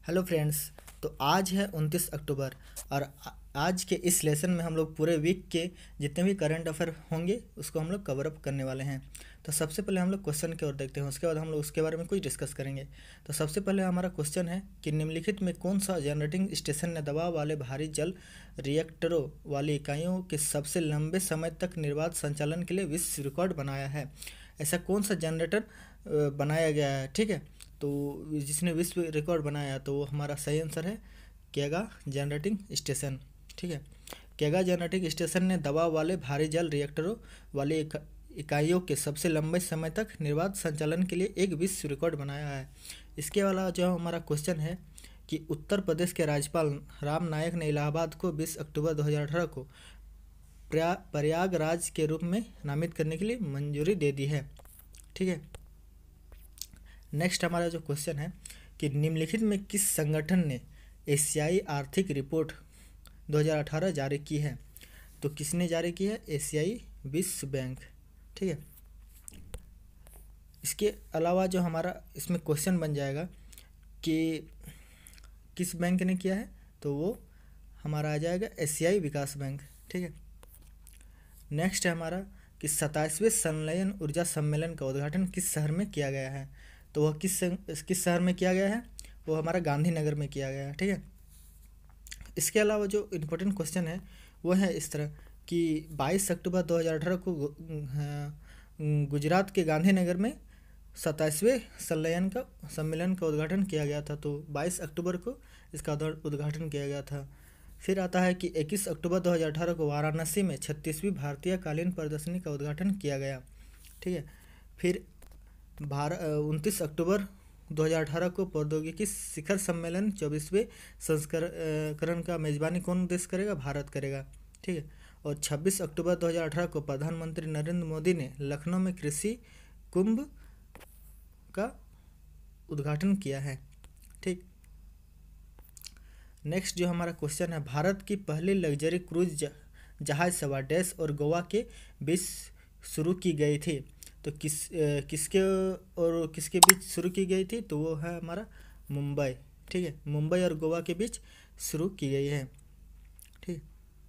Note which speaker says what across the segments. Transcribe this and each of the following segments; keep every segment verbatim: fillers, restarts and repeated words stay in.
Speaker 1: Hello friends. तो आज है उनतीस अक्टूबर और आ- आज के इस लेसन में हम लोग पूरे वीक के जितने भी करंट अफेयर होंगे उसको हम लोग कवर अप करने वाले हैं। तो सबसे पहले हम लोग क्वेश्चन की ओर देखते हैं, उसके बाद हम लोग उसके बारे में कुछ डिस्कस करेंगे। तो सबसे पहले हमारा क्वेश्चन है कि निम्नलिखित में कौन सा जनरेटिंग स्टेशन ने दबाव वाले भारी जल रिएक्टरों वाली इकाइयों के सबसे लंबे समय तक निर्बाध संचालन के लिए विश्व रिकॉर्ड बनाया है। ऐसा कौन सा जनरेटर अ, बनाया गया है, ठीक है। तो जिसने विश्व रिकॉर्ड बनाया तो वो हमारा सही आंसर है केगा जनरेटिंग स्टेशन, ठीक है। केगा जनरेटिंग स्टेशन ने दबाव वाले भारी जल रिएक्टरों वाली इका- इकाइयों के सबसे लंबे समय तक निर्बाध संचालन के लिए एक विश्व रिकॉर्ड बनाया है। इसके अलावा जो हमारा क्वेश्चन है कि उत्तर प्रदेश के राज्यपाल राम नायक ने इलाहाबाद को बीस अक्टूबर दो हज़ार अठारह को प्रया प्रयागराज के रूप में नामित करने के लिए मंजूरी दे दी है, ठीक है। नेक्स्ट हमारा जो क्वेश्चन है कि निम्नलिखित में किस संगठन ने एशियाई आर्थिक रिपोर्ट दो हज़ार अठारह जारी की है। तो किसने जारी की है? एशियाई विश्व बैंक, ठीक है। इसके अलावा जो हमारा इसमें क्वेश्चन बन जाएगा कि किस बैंक ने किया है, तो वो हमारा आ जाएगा एशियाई विकास बैंक, ठीक है। नेक्स्ट है हमारा कि सत्ताईसवें संलयन ऊर्जा सम्मेलन का उद्घाटन किस शहर में किया गया है। तो वह किस किस शहर में किया गया है? वो हमारा गांधीनगर में किया गया है, ठीक है। इसके अलावा जो इम्पोर्टेंट क्वेश्चन है वो है इस तरह कि बाईस अक्टूबर दो हज़ार अठारह को गुजरात के गांधीनगर में सत्ताईसवें संलयन का सम्मेलन का उद्घाटन किया गया था। तो बाईस अक्टूबर को इसका उद्घाटन किया गया था। फिर आता है कि इक्कीस अक्टूबर दो हज़ार अठारह को वाराणसी में छत्तीसवीं भारतीय कालीन प्रदर्शनी का उद्घाटन किया गया, ठीक है। फिर भारत उनतीस अक्टूबर दो हज़ार अठारह को प्रौद्योगिकी शिखर सम्मेलन चौबीसवें संस्करण का मेजबानी कौन देश करेगा? भारत करेगा, ठीक है। और छब्बीस अक्टूबर दो हज़ार अठारह को प्रधानमंत्री नरेंद्र मोदी ने लखनऊ में कृषि कुंभ का उद्घाटन किया है, ठीक। नेक्स्ट जो हमारा क्वेश्चन है, भारत की पहली लग्जरी क्रूज जहाज सेवा डैश और गोवा के बीच शुरू की गई थी। तो किस अ, किसके और किसके बीच शुरू की गई थी? तो वो है हमारा मुंबई, ठीक है। मुंबई और गोवा के बीच शुरू की गई है, ठीक।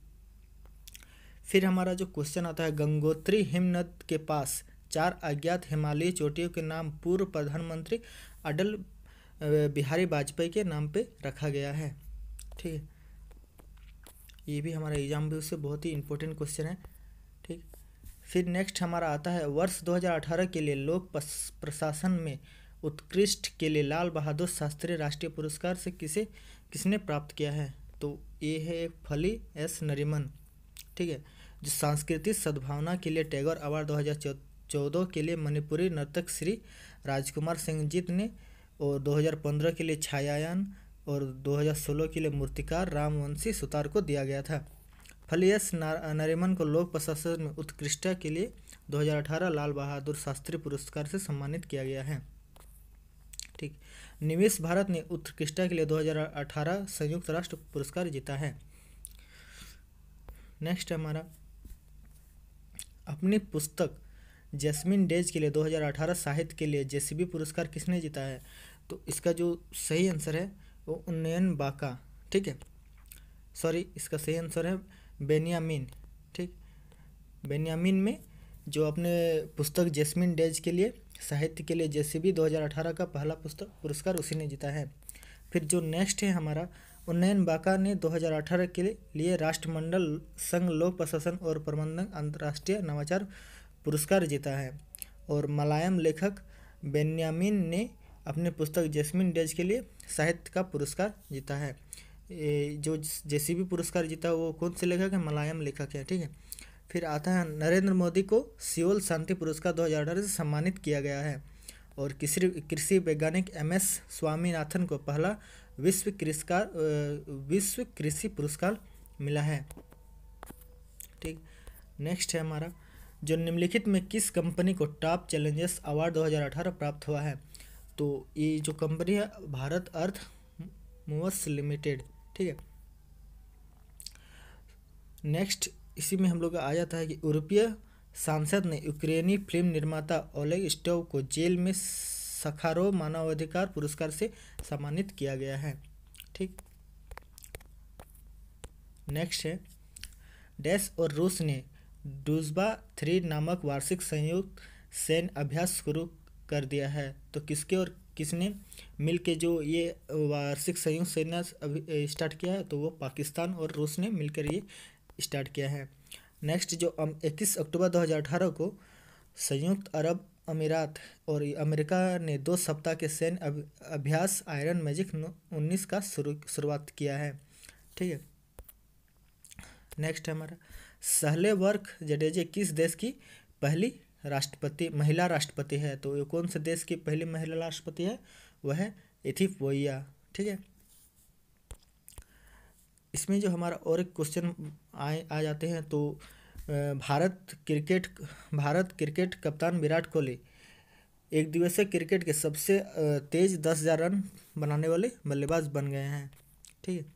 Speaker 1: फिर हमारा जो क्वेश्चन आता है, गंगोत्री हिमनद के पास चार अज्ञात हिमालयी चोटियों के नाम पूर्व प्रधानमंत्री अटल बिहारी वाजपेयी के नाम पे रखा गया है, ठीक है। ये भी हमारा एग्जाम भी उससे बहुत ही इंपॉर्टेंट क्वेश्चन है, ठीक। फिर नेक्स्ट हमारा आता है वर्ष दो हज़ार अठारह के लिए लोक प्रशासन में उत्कृष्ट के लिए लाल बहादुर शास्त्री राष्ट्रीय पुरस्कार से किसे किसने प्राप्त किया है। तो ये है एक फली एस नरीमन, ठीक है। जो सांस्कृतिक सद्भावना के लिए टैगोर अवार्ड दो हज़ार चौदह के लिए मणिपुरी नर्तक श्री राजकुमार सिंह जीत ने, और दो हज़ार पंद्रह के लिए छायायान और दो हज़ार सोलह के लिए मूर्तिकार रामवंशी सुतार को दिया गया था। फलियस नरीमन को लोक प्रशासन में उत्कृष्टता के लिए दो हज़ार अठारह लाल बहादुर शास्त्री पुरस्कार से सम्मानित किया गया है, ठीक। निवेश भारत ने उत्कृष्टता के लिए दो हज़ार अठारह संयुक्त राष्ट्र पुरस्कार जीता है। नेक्स्ट हमारा अपनी पुस्तक जैस्मिन डेज के लिए दो हज़ार अठारह साहित्य के लिए जेसीबी पुरस्कार किसने जीता है। तो इसका जो सही आंसर है वो उन्नयन बाका, ठीक है। सॉरी, इसका सही आंसर है बेनियामिन, ठीक। बेनियामिन में जो अपने पुस्तक जैस्मिन डेज के लिए साहित्य के लिए जेसीबी दो हज़ार अठारह का पहला पुस्तक पुरस्कार उसी ने जीता है। फिर जो नेक्स्ट है हमारा उन्नयन बाका ने दो हज़ार अठारह के लिए राष्ट्रमंडल संघ लोक प्रशासन और प्रबंधन अंतर्राष्ट्रीय नवाचार पुरस्कार जीता है। और मलयालम लेखक बेन्यामिन ने अपने पुस्तक जैस्मिन डेज के लिए साहित्य का पुरस्कार जीता है। जो जेसीबी पुरस्कार जीता वो कौन से लेखक है? मलयालम लेखक है, ठीक है। फिर आता है नरेंद्र मोदी को सियोल शांति पुरस्कार दो हज़ार अठारह से सम्मानित किया गया है। और कृषि कृषि वैज्ञानिक एम एस स्वामीनाथन को पहला विश्व कृषिकार विश्व कृषि पुरस्कार मिला है, ठीक। नेक्स्ट है हमारा जो निम्नलिखित में किस कंपनी को टॉप चैलेंजर्स अवार्ड दो हज़ार अठारह प्राप्त हुआ है। तो ये जो कंपनी है भारत अर्थ मूवर्स लिमिटेड, ठीक है। नेक्स्ट इसी में हम लोग आ जाता है कि यूरोपीय सांसद ने यूक्रेनी फिल्म निर्माता ओलेग स्टोव को जेल में सखारोव मानवाधिकार पुरस्कार से सम्मानित किया गया है, ठीक। नेक्स्ट है डैश और रूस ने डूजबा थ्री नामक वार्षिक संयुक्त सैन्य अभ्यास शुरू कर दिया है। तो किसके और किसने मिल के जो ये वार्षिक संयुक्त सैन्य स्टार्ट किया है, तो वो पाकिस्तान और रूस ने मिलकर ये स्टार्ट किया है। नेक्स्ट जो इक्कीस अक्टूबर दो हज़ार अठारह को संयुक्त अरब अमीरात और अमेरिका ने दो सप्ताह के सैन्य अभ्यास आयरन मैजिक उन्नीस का शुरू शुरुआत किया है। ठीक है। नेक्स्ट है हमारा सहले वर्क जडेजा किस देश की पहली राष्ट्रपति महिला राष्ट्रपति है। तो ये कौन से देश की पहली महिला राष्ट्रपति है, वह है इथियोपिया। ठीक है। इसमें जो हमारा और एक क्वेश्चन आए आ जाते हैं, तो भारत क्रिकेट भारत क्रिकेट कप्तान विराट कोहली एक दिवसीय क्रिकेट के सबसे तेज दस हज़ार रन बनाने वाले बल्लेबाज बन गए हैं। ठीक है।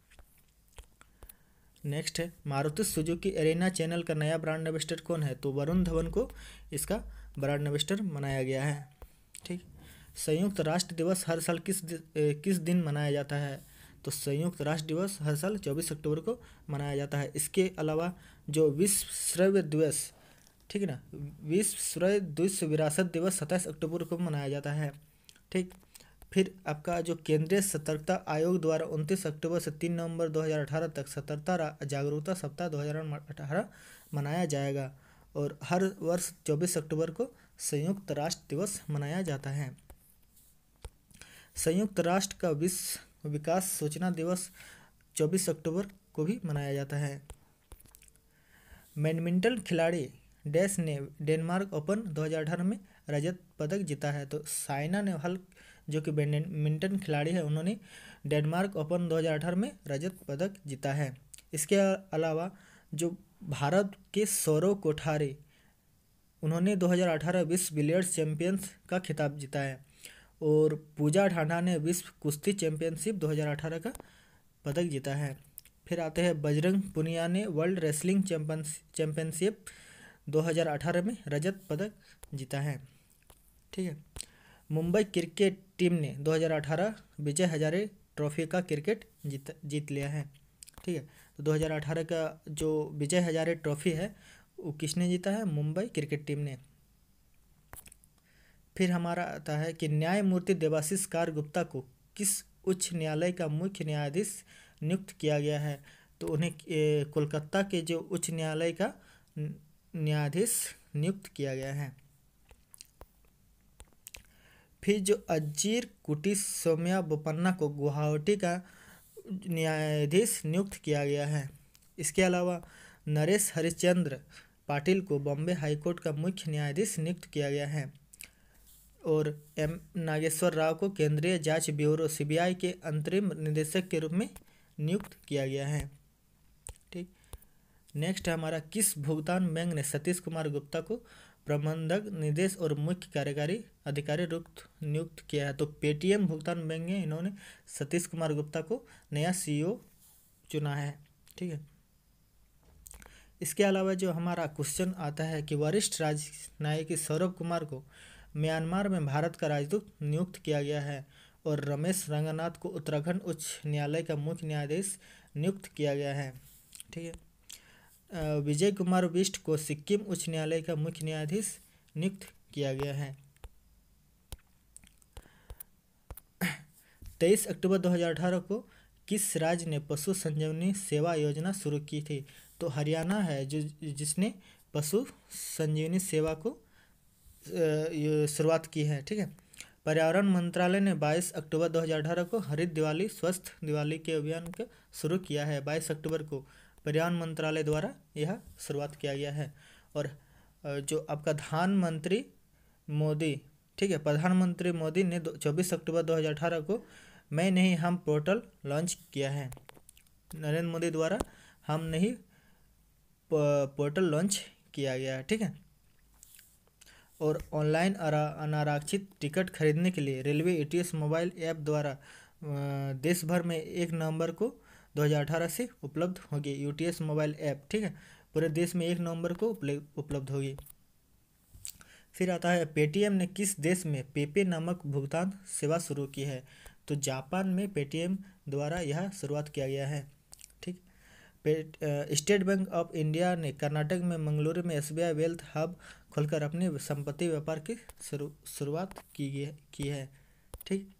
Speaker 1: नेक्स्ट है मारुति सुजुकी एरेना चैनल का नया ब्रांड एम्बेसडर कौन है। तो वरुण धवन को इसका ब्रांड एम्बेसडर बनाया गया है। ठीक। संयुक्त राष्ट्र दिवस हर साल किस किस दिन मनाया जाता है। तो संयुक्त राष्ट्र दिवस हर साल चौबीस अक्टूबर को मनाया जाता है। इसके अलावा जो विश्व श्रव्य दिवस, ठीक है ना, विश्व श्रव्य विश्व विरासत दिवस सत्ताईस अक्टूबर को मनाया जाता है। ठीक। फिर आपका जो केंद्रीय सतर्कता आयोग द्वारा उनतीस अक्टूबर से तीन नवंबर दो हज़ार अठारह तक सतर्कता जागरूकता सप्ताह दो हज़ार अठारह मनाया जाएगा और हर वर्ष चौबीस अक्टूबर को संयुक्त राष्ट्र दिवस मनाया जाता है। संयुक्त राष्ट्र का विश्व विकास सूचना दिवस चौबीस अक्टूबर को भी मनाया जाता है। बैडमिंटन खिलाड़ी डैश ने डेनमार्क ओपन दो हज़ार अठारह में रजत पदक जीता है। तो साइना नेहवाल जो कि बैडमिंटन खिलाड़ी है, उन्होंने डेनमार्क ओपन दो हज़ार अठारह में रजत पदक जीता है। इसके अलावा जो भारत के सौरव कोठारी, उन्होंने दो हज़ार अठारह विश्व बिलियर्ड्स चैंपियंस का खिताब जीता है और पूजा ढांडा ने विश्व कुश्ती चैंपियनशिप दो हज़ार अठारह का पदक जीता है। फिर आते हैं बजरंग पुनिया ने वर्ल्ड रेसलिंग चैंपियनशिप दो हज़ार अठारह में रजत पदक जीता है। ठीक है। मुंबई क्रिकेट टीम ने दो हज़ार अठारह विजय हजारे ट्रॉफी का क्रिकेट जीत जीत लिया है। ठीक है। तो दो हज़ार अठारह का जो विजय हजारे ट्रॉफी है वो किसने जीता है, मुंबई क्रिकेट टीम ने। फिर हमारा आता है कि न्यायमूर्ति देवाशीष कार गुप्ता को किस उच्च न्यायालय का मुख्य न्यायाधीश नियुक्त किया गया है। तो उन्हें कोलकाता के जो उच्च न्यायालय का न्यायाधीश नियुक्त किया गया है। फिर जो अजीर कुटी सौम्या बोपन्ना को गुवाहाटी का न्यायाधीश नियुक्त किया गया है। इसके अलावा नरेश हरिश्चंद्र पाटिल को बॉम्बे हाईकोर्ट का मुख्य न्यायाधीश नियुक्त किया गया है और एम नागेश्वर राव को केंद्रीय जांच ब्यूरो सीबीआई के अंतरिम निदेशक के रूप में नियुक्त किया गया है। ठीक। नेक्स्ट है हमारा किस भुगतान बैंक ने सतीश कुमार गुप्ता को प्रबंधक निदेश और मुख्य कार्यकारी अधिकारी रूप नियुक्त किया है। तो पेटीएम भुगतान बैंक ने इन्होंने सतीश कुमार गुप्ता को नया सीईओ चुना है। ठीक है। इसके अलावा जो हमारा क्वेश्चन आता है कि वरिष्ठ राजनयिक सौरभ कुमार को म्यांमार में भारत का राजदूत नियुक्त किया गया है और रमेश रंगनाथ को उत्तराखंड उच्च न्यायालय का मुख्य न्यायाधीश नियुक्त किया गया है। ठीक है। विजय कुमार बिष्ट को सिक्किम उच्च न्यायालय का मुख्य न्यायाधीश नियुक्त किया गया है। तेईस अक्टूबर दो हज़ार अठारह को किस राज्य ने पशु संजीवनी सेवा योजना शुरू की थी। तो हरियाणा है जो जिसने पशु संजीवनी सेवा को शुरुआत की है। ठीक है। पर्यावरण मंत्रालय ने बाईस अक्टूबर दो हज़ार अठारह को हरित दिवाली स्वस्थ दिवाली के अभियान का शुरू किया है। बाईस अक्टूबर को पर्यावरण मंत्रालय द्वारा यह शुरुआत किया गया है। और जो आपका प्रधानमंत्री मोदी, ठीक है, प्रधानमंत्री मोदी ने चौबीस अक्टूबर दो हज़ार अठारह को मैं नहीं हम पोर्टल लॉन्च किया है। नरेंद्र मोदी द्वारा हम नहीं पोर्टल लॉन्च किया गया है। ठीक है। और ऑनलाइन अनारक्षित टिकट खरीदने के लिए रेलवे ईटीएस मोबाइल ऐप द्वारा देश भर में एक नवंबर को दो हज़ार अठारह से उपलब्ध होगी। यूटीएस मोबाइल ऐप, ठीक है, पूरे देश में एक नवंबर को उपलब्ध होगी। फिर आता है पेटीएम ने किस देश में पेपे नामक भुगतान सेवा शुरू की है। तो जापान में पेटीएम द्वारा यह शुरुआत किया गया है। ठीक। पेट स्टेट बैंक ऑफ इंडिया ने कर्नाटक में मंगलुरु में एसबीआई वेल्थ हब खोलकर अपनी संपत्ति व्यापार की शुरू शुरुआत की गई की है। ठीक।